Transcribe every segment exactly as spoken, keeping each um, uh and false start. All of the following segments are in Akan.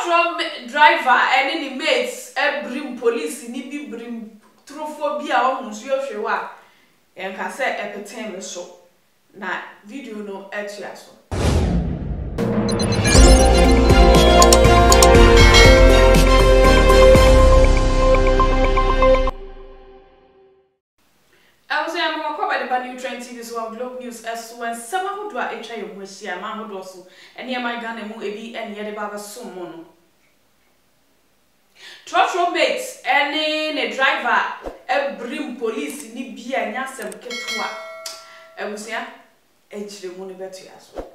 Trotro driver and any mates e bring police ni bi bring Trotro bi a o nso hwewa en ka se epeten me so na video no etua so I was saying I'm going to new trend T V so Globe News as when someone who do a try your wish ya man who also and near my gun and ebi and yet baba so mono. Trotro mates any a driver a brim police ni be a nyasem ketwa. I was saying actually money better as well.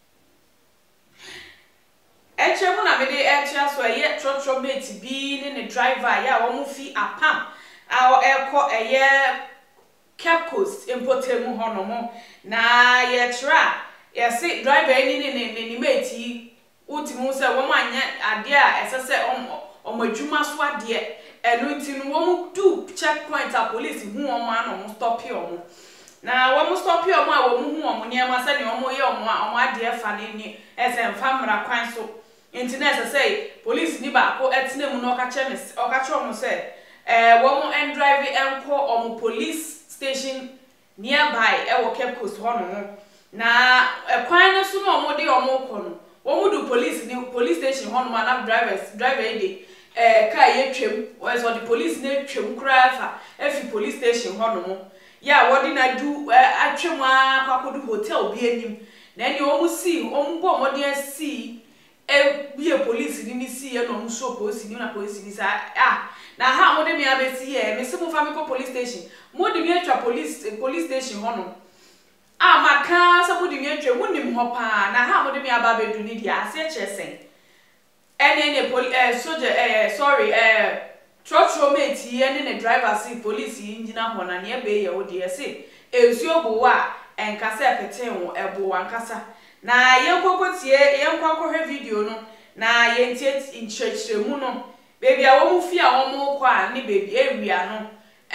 Actually, when I made the actual so yet Trotro mates being in a driver ya or mufi a pam our air caught a year. Cape Coast imported mu hono mo na ye tra ye se driver ni ni ni mate ultimu se wo manya ade a esese om adwuma so ade eno nti no wo do checkpoint a police hu omo ano mo stop here omo na wo mo stop here omo a wo mu hu omo niam ase ne omo ye omo a omo ade fa ni ni ese mfa mra kwan so nti na esese police ni ba ko etine mu no ka che me o ka che omo se eh wo mo en drive enko omo police station nearby e wo Cape Coast hono no na e kwan no so no mo de omo ko no wo mu do police ni police station hono ma na drivers driver e de eh ka ye twem wo so the police na twem kura fa e fi police station hono mo ya wo di na do atwem a kwakodu hotel bi anim na ni o mu si o mu bo mo de si e bi e police ni ni si e no mu so police ni na police ni sa ah na ha mo de me abesi e me se mo fa me ko police station mo de me atwa police police station hono ah maka sa mo de me atwa mo nim ho pa na ha mo de me aba bedu ni dia ase chesen ene ene police eh soldier eh sorry eh Trotro mate ene ne driver si police engine ho na ne be ye wo de se ensuo bo wa enkasa epeten wo ebo wankasa na yenkokotie yenkwakohwe video no na yentie inchechemu no baby a wo mu fi a wo mu kwa ni baby area no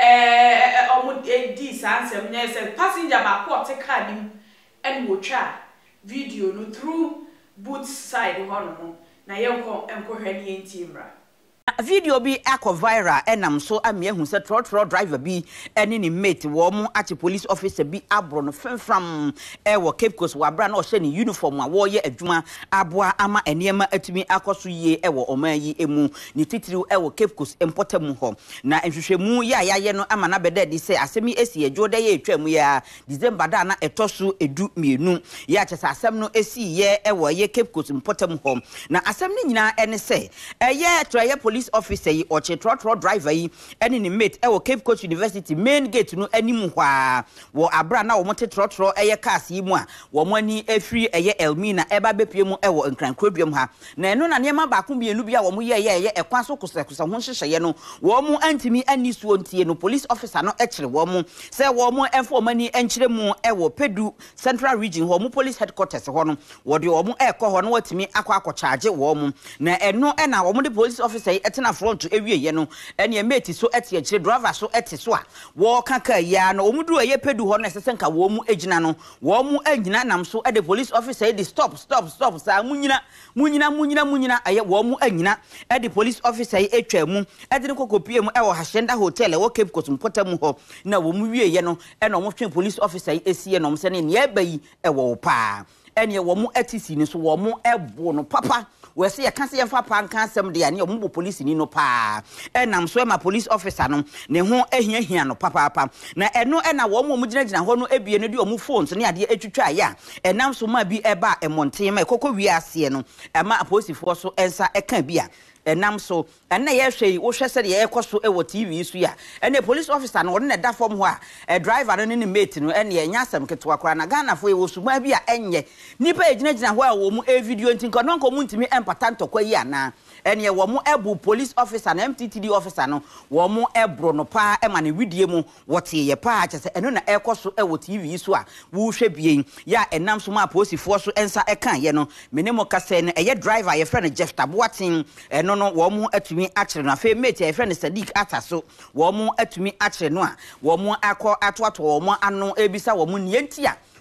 eh omu di sansem nya se passenger ba ko te car nim en wo twa video no through both side hono no na yenko enkohwe ni yentie mra video bi akọ viral enam so ame ehun se Trotro driver bi ene ni mate wo mu ati police officer bi abro no femfram e wo Cape Coast wa bra na o hye ni uniform a wo ye adwuma aboa ama enema atumi akoso yie e wo oman yi emu ni titiri e wo Cape Coast importamu ho na nhwehwemu ya yaye no ama na beda di se asemi esi edwo da ye etwam ya December da na etoso edu mienu ya chesa asem no esi ye e wo ye Cape Coast importamu ho na asem ni nyina ene se eye troye police officer yi o che Trotro driver yi ene ni mate e wo Cape Coast University main gate no animu hwa wo abra na wo mote Trotro eye cars yi mu a wo mo ani afiri eye Elmina e ba bepie mu e wo nkrankodwam ha na eno na niam ba ko bienu bia wo mo ye ye ye ekwa so kosakosa ho hyehyeye no wo mo antimi ani suo ntie no police officer no e kire wo mo se wo mo enfo mani enkire mu e wo Pedu Central Region wo mo police headquarters ho no wo de wo mo e kọ ho no watimi akọ akọ charge wo mo na eno e na wo mo de police officer etena front ewie ye no ene mate so ete akire driver so ete so a wo kaka ya no omudu eye Pedu ho no sesenka wo mu agina no wo mu agina nam so e de police officer e de stop stop stop sa munyina munyina munyina munyina aye wo mu anyina e de police officer e etwa mu e de kokopie mu e wo Hacienda hotel e wo Cape Coast mpotamu ho na wo mu wie ye no e no mo twen police officer e esie no mo se ne ne e bayi e wo pa ene wo mu etisi ni so wo mu ebo no papa we se ye kan se ye fa pa kan asem de ane wo mu police ni no pa enam so e ma police officer no ne ho ehia hia no papa papa na eno e na wo mu mu gina gina ho no ebie no de wo mu phones ne ade etwitwa ya enam so ma bi e ba e monten ma ekoko wi ase no e ma aposifo so ensa e kan bi a enam so ena ye hwe wo hwe se de ye koso e wo T V su ya ena police officer no ne da form ho a e driver no ne mate no ena ye nyasam ketwa kra na Ghana fo ye wo suma bi a enye nipa e gina gina ho a wo mu e video ntinko no nko mu ntimi empata ntokwa yi ana ena ye wo mu ebu police officer na M T T D officer no wo mu ebro no pa e ma ne widie mu wote ye pa chese eno na e koso e wo T V su a wo hwe bien ya enam so ma aposifo so ensa e kan ye no menemo kase no e ye driver ye friend Jeff Taboatin eno no wo mu atumi akire na fe mate e friend Sadiq Ataso wo mu atumi akire no a wo mu akọ atoato wo mu ano ebisa wo mu nientia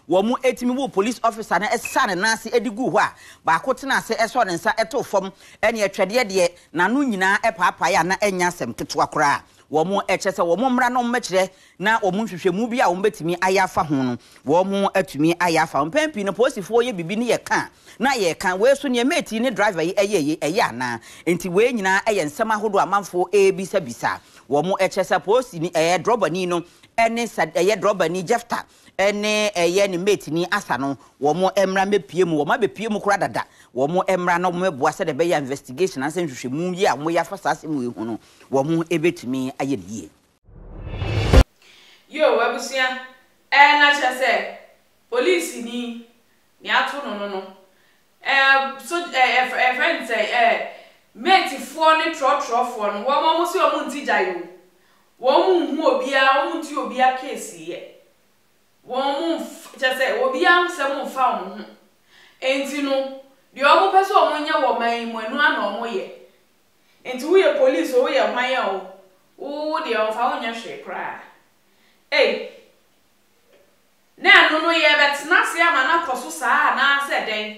wo mu etimi wo police officer na esa ne nase edigu ho a ba ko tena ase eso ne nsa eto fom ene etwede de na no nyina epaapa ya na enya asem keto akora wo mu echese wo mu mra no mmekire na wo mu hwehwemu bi a wo betimi ayafa ho no wo mu atumi ayafa mpempi no posifo ye bibi ne ye ka na ye kan we so ne mate ne driver yi eye eye ana enti we nyina eye nsem ahodo amanfo e bisa bisa wo mu echese posi ni eh droba ni no ene sad eye droba ni jefta ene eye ni mate ni asa no wo mu emra mepie mu wo ma bepie mu kura dada wo mu emra no meboa se de be ya investigation asen hwehwemu yi a mo ya fa sase mu ehu no wo mu ebetumi aye die yo wabusia eh na chese police ni ni atu no no no eh so eh eh friend say eh mate fo ni Trotro fo no wo mo se o mu ntija yo wo mu hu obia wo mu nti obia case ye wo mu chese obia se mu fa wo hu enti no de o mu pese o mu nya wo man mu anu ana o mu ye enti wo ye police wo ye hwan ya o wo de o fa wo nya hwe kra eh na no no ye betna se ama na koso saa na se den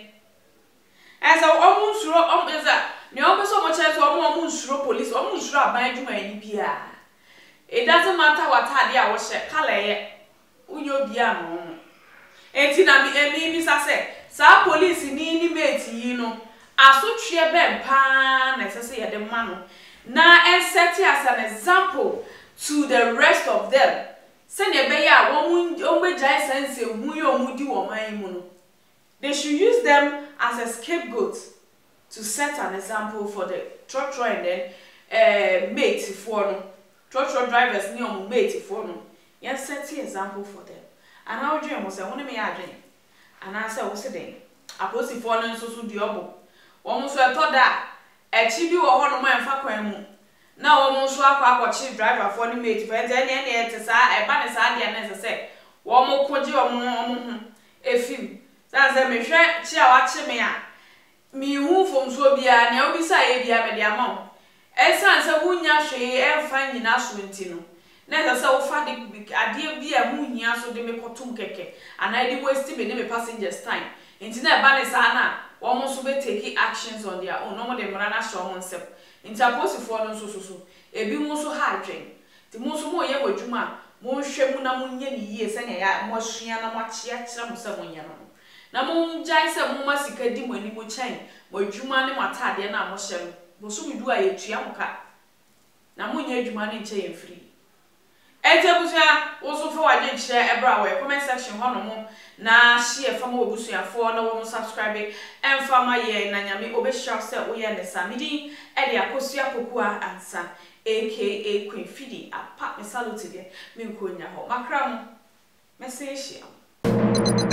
esa o mu nsuro o eza ne o pese o mu chese o mu o mu nsuro police o mu nsuro aban adwuma ni bia. It doesn't matter what had ya was kale unyo bia no enti na mi emi bi sa se sa police ni ni mate yi no asotwe be pa na sese ye de ma no na en set as an example to the rest of them se ne be ya wo mu o be jai sense hu yo mu di wo man mu no they should use them as a scapegoat to set an example for the Trotro and then uh, mate for no Trotro drivers ni omu mate for no yes set example for them and how dream was say won me adwen and I say wo se den aposi for no nso so di obo wo mo so eto da echi bi wo ho no man fa kwan mu na wo mo so akwa akwachi driver for ni mate for ente ene ene ete sa e ba ne sa de na se se wo mo koje wo mo mo hu efim sa se me hwe chi a wa chi me a mi hu fom so bia ne obi sa ye bia me de ama Esa nse wunya hwe emfa nyina so ntino na esa se wo fa de ade bi a hu hia so de me kotum keke ana de waste me ne me passengers time ntina e ba ne sa na wo mo so be take actions on their own no mo de mra na show mo nsem nta posifo no so so so ebi mo so ha adwen ti mo so mo ye wadwuma mo hwe mu na mo nya ni yie se ne ya mo hwea na mo chia kira mo se mo nya no na mo jai se mo masika di mo ani mo chen mo adwuma ne mo atade na mo hye bosu mi du a yetua muka na munya adwuma ne nche ye free etebusia wo so fo waje nche ebra we comment section ho no mo na share fama obusuafo na wo subscribe emfama ye na nyame obehia se wo ye ne samidi e de akosua kokua ansa aka Queen Fidi apa me salute de me nkonya ho makra mo message